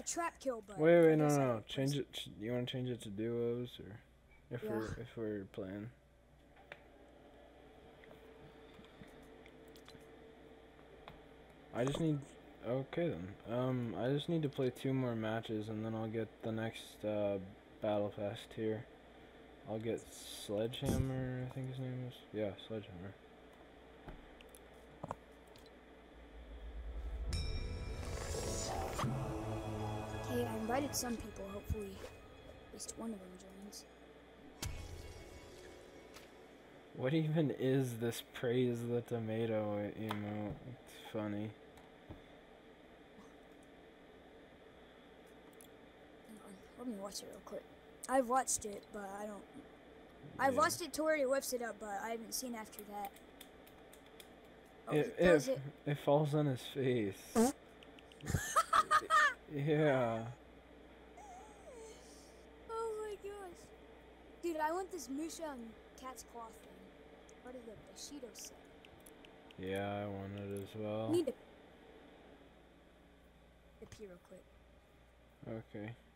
a trap kill, but Wait, I no, guess I no, no. don't Change it. You want to change it to duos, or if we're playing? I just need. Okay then. I just need to play 2 more matches, and then I'll get the next Battle Fest here. I'll get Sledgehammer. I think his name is. Yeah, Sledgehammer. Okay, I invited some people. Hopefully, at least one of them joins. What even is this praise the tomato emote? It's funny. Let me watch it real quick. I've watched it, but I don't. I've watched it to where he whips it up, but I haven't seen after that. Oh, it falls on his face. Yeah. Oh my gosh. Dude, I want this Musha and Cat's Claw thing. Part of the Bushido set. Yeah, I want it as well. I need to appear real quick. Okay.